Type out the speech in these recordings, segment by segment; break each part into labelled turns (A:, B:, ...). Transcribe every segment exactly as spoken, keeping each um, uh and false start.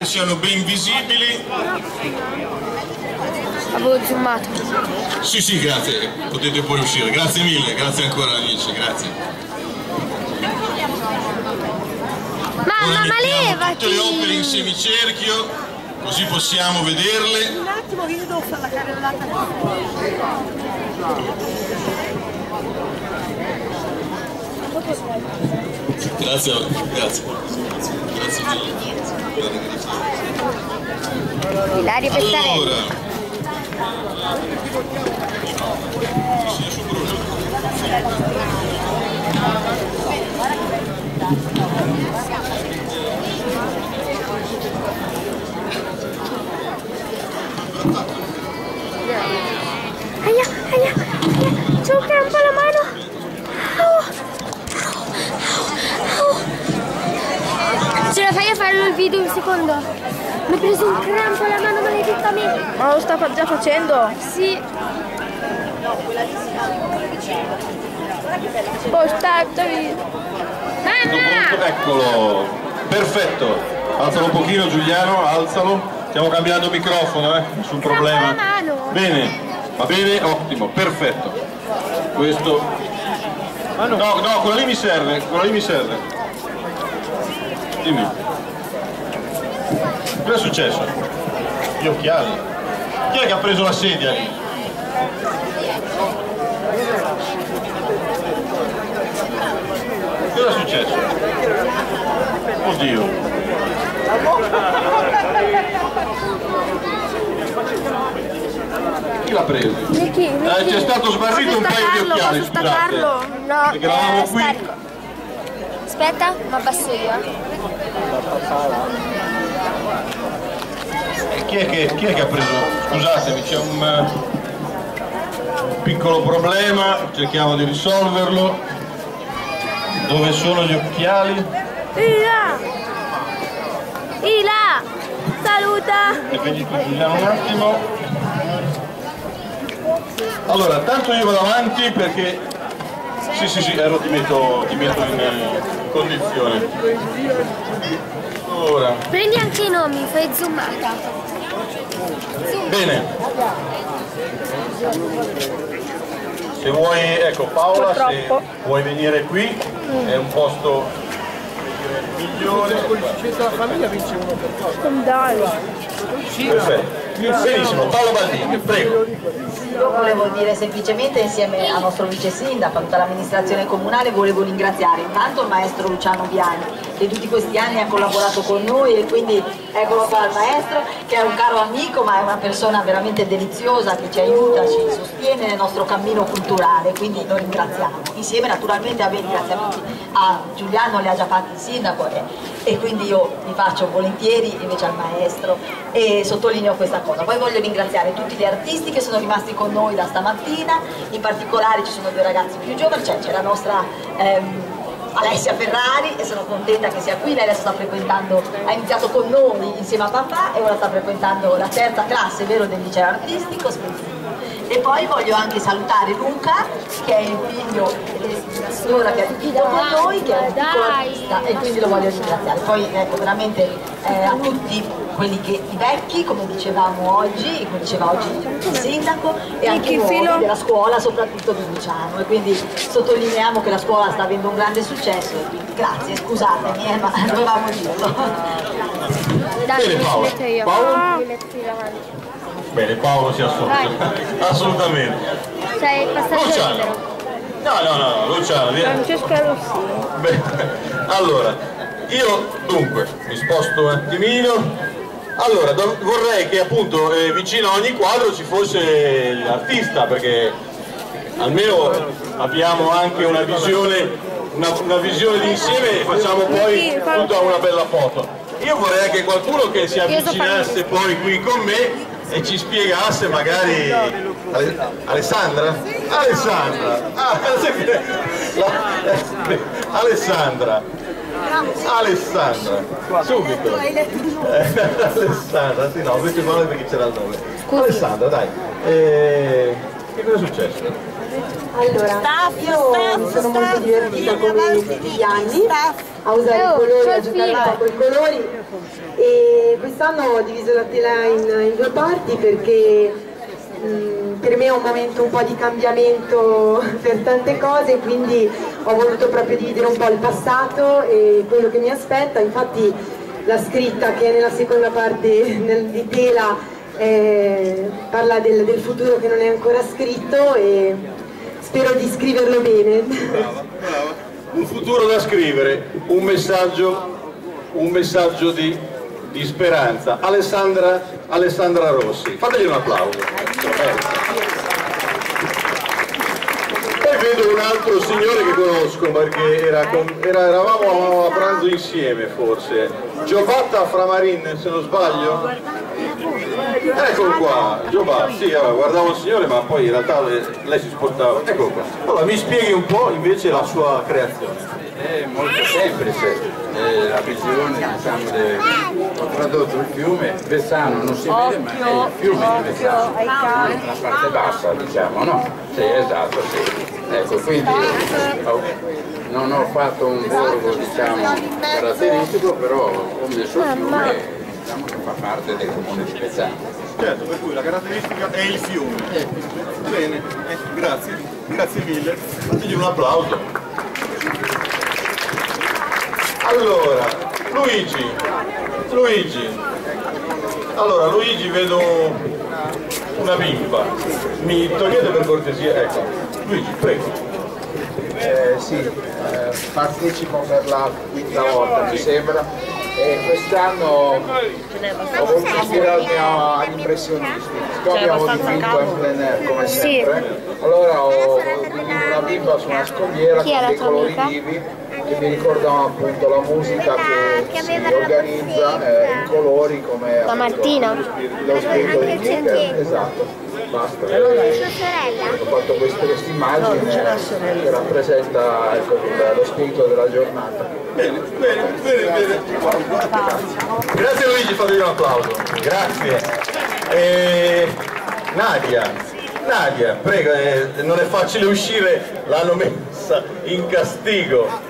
A: siano ben visibili.
B: Avevo zoomato.
A: Sì, sì, grazie, potete poi uscire. Grazie mille, grazie ancora amici, grazie.
B: Mamma, ma levati!
A: Tutte le opere in semicerchio, così possiamo vederle.
C: Un attimo che io devo fare la carrellata.
A: Grazie, grazie. Grazie mille.
B: Ilario Pettarelli.
A: Allora.
B: Aia, aia, aia, c'è un crampo alla mano. Oh. Oh. Ce la fai a farlo il video un secondo? Mi ha preso un crampo alla mano, maledetta me.
C: Ma lo sta già facendo?
B: Sì.
C: Oh, statevi.
B: Mamma!
D: Eccolo, perfetto. Alzalo un pochino Giuliano, alzalo. Stiamo cambiando microfono, eh? Nessun problema. Bene, va bene, ottimo, perfetto. Questo. No, no, quello lì mi serve, quello lì mi serve. Dimmi. Cosa è successo? Gli occhiali. Chi è che ha preso la sedia lì? Cosa è successo? Oddio. Chi l'ha preso?
B: Ricky,
D: Eh,
B: Ricky.
D: c'è stato smarrito un paio di occhiali,
B: Posso
D: scusate.
B: staccarlo? No,
D: Perché eravamo
B: eh,
D: qui.
B: scarico. Aspetta, ma abbasso io.
D: E chi è che, chi è che ha preso? Scusatemi, c'è un uh, piccolo problema, cerchiamo di risolverlo. Dove sono gli occhiali?
B: Ila! Ila! Saluta!
D: E vedi tu Giuliano un attimo. Allora, tanto io vado avanti perché... Sì, sì, sì, ero ti metto, ti metto in uh, condizione. Ora.
B: Prendi anche i nomi, fai zoomata.
D: Bene. Se vuoi, ecco Paola, se vuoi venire qui, è un posto migliore.
C: La famiglia vince uno per cosa. Dai.
D: Perfetto. Benissimo, Paolo Baldini, prego.
E: Io volevo dire semplicemente, insieme al nostro vice sindaco, a tutta l'amministrazione comunale, volevo ringraziare intanto il maestro Luciano Viani, che tutti questi anni ha collaborato con noi, e quindi eccolo qua il maestro, che è un caro amico ma è una persona veramente deliziosa, che ci aiuta, ci sostiene nel nostro cammino culturale, quindi lo ringraziamo. Insieme naturalmente a voi ringraziamenti a Giuliano, li ha già fatti il sindaco, e, e quindi io li faccio volentieri invece al maestro e sottolineo questa cosa. Poi voglio ringraziare tutti gli artisti che sono rimasti con noi da stamattina, in particolare ci sono due ragazzi più giovani, cioè c'è la nostra ehm, Alessia Ferrari, e sono contenta che sia qui. Lei adesso sta frequentando, ha iniziato con noi insieme a papà e ora sta frequentando la terza classe, vero, del liceo artistico Spezzino. E poi voglio anche salutare Luca, che è il figlio della signora che ha dipinto con noi, che è un piccolo artista, e quindi lo voglio ringraziare. Poi ecco, veramente eh, a tutti quelli che, i vecchi, come dicevamo oggi, come diceva oggi il sindaco, e anche i nuovi della scuola, soprattutto di Luciano, e quindi sottolineiamo che la scuola sta avendo un grande successo, e quindi grazie, scusatemi, eh, ma dovevamo dirlo.
D: Bene Paolo. Paolo? Bene, Paolo si associa. Assolutamente.
B: Sei passaggio
D: Luciano.
B: libero.
D: No, no, no, Luciano, vieni.
C: Francesca Rossini.
D: Bene. Allora, io dunque mi sposto un attimino. Allora, vorrei che appunto eh, vicino a ogni quadro ci fosse l'artista, perché almeno abbiamo anche una visione, una, una visione d'insieme e facciamo poi tutta una bella foto. Io vorrei che qualcuno che si avvicinasse poi qui con me e ci spiegasse magari Ale... Alessandra? Alessandra! Ah, la... Alessandra! Alessandra! Subito! Alessandra, sì no, queste parole perché c'era il nome. Alessandra, dai! E... che cosa è successo?
E: Allora, io mi sono molto divertita come tutti gli anni a usare i colori, a giocare un po' con i colori.
F: e quest'anno ho diviso la tela in, in due parti perché mh, per me è un momento un po' di cambiamento per tante cose, quindi ho voluto proprio dividere un po' il passato e quello che mi aspetta. Infatti la scritta che è nella seconda parte nel, di tela eh, parla del, del futuro che non è ancora scritto e spero di scriverlo bene.
D: Brava, brava. Un futuro da scrivere, un messaggio, un messaggio di, di speranza. Alessandra, Alessandra Rossi, fategli un applauso. E vedo un altro signore che conosco perché era con, era, eravamo a pranzo insieme forse. Giovatta Framarin, se non sbaglio? Eccolo qua, Giovanna, sì, allora, guardavo il signore ma poi in realtà lei, lei si spostava. Eccolo qua. Allora mi spieghi un po' invece la sua creazione.
G: È molto semplice, è la visione, diciamo, del... ho tradotto il fiume, Vezzano non si vede ma è il fiume di Vezzano, la parte bassa diciamo, no? Sì, esatto, sì. Ecco, quindi oh, non ho fatto un borgo diciamo caratteristico, però ho messo il fiume, diciamo che fa parte del comune di Vezzano.
D: Certo, per cui la caratteristica è il fiume. Eh. Bene, eh, grazie, grazie mille. Fategli un applauso. Allora, Luigi, Luigi, allora Luigi vedo una bimba, mi togliete per cortesia, ecco, Luigi, prego.
H: Eh, sì, eh, partecipo per la quinta volta mi sembra e quest'anno ho voluto ispirarmi agli impressionisti, siccome abbiamo dipinto in plein air come sempre, allora ho dipinto una bimba su una scogliera con dei colori vivi che mi ricordano appunto la musica che, che si organizza eh, in colori come
B: la Martina,
H: lo spirito di Nickel, esatto, basta. Ho fatto questa immagine che rappresenta ecco, lo spirito della giornata.
D: Bene, bene, bene, bene. Grazie Luigi, fategli un applauso. Grazie. E... Nadia, Nadia, prego, eh, non è facile uscire, l'hanno messa in castigo.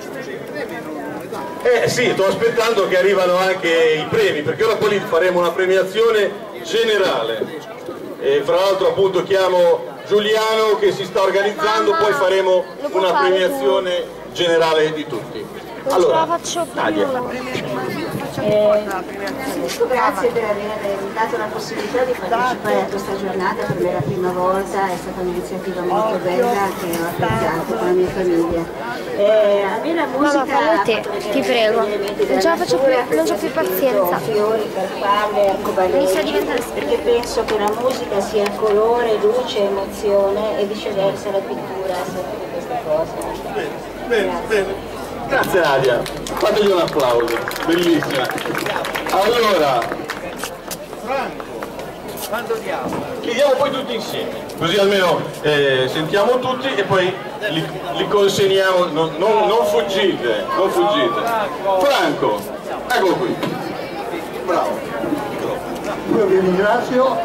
D: Eh sì, sto aspettando che arrivano anche i premi, perché ora poi faremo una premiazione generale. E fra l'altro appunto chiamo Giuliano che si sta organizzando, poi faremo una premiazione generale di tutti. Allora, Nadia.
E: Eh, grazie per aver dato la possibilità di partecipare a questa giornata, per me è la prima volta, è stata un'iniziativa molto bella che ho apprezzato con la mia famiglia. Eh, a me la musica,
B: mamma, te, ti prego, non ce la faccio più, non ho più pazienza.
E: Fiori, farfalle, arcobaleni, perché penso che la musica sia colore, luce, emozione e viceversa la pittura, sempre queste cose.
D: Bene, bene, bene. Grazie Nadia, fategli un applauso, bellissima. Allora, Franco, quando diamo? Chiediamo poi tutti insieme, così almeno eh, sentiamo tutti e poi li, li consegniamo, non, non, non fuggite, non fuggite. Franco, eccolo qui, bravo.
I: Io vi ringrazio,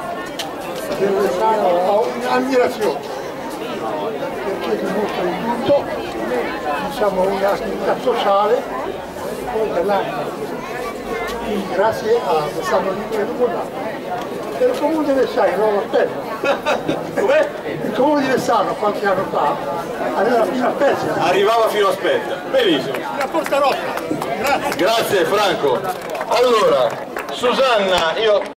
I: ho un'ammirazione perché dimostra il tutto, diciamo un'attività sociale, poi per l'anno, quindi grazie a quest'anno di comunale. Per il comune di Vezzano, non lo spero. Il comune di Vezzano qualche anno fa arrivava fino a Spezia.
D: Arrivava fino a Spezia, benissimo.
I: La Porta Rossa, grazie.
D: Grazie Franco. Allora, Susanna, io...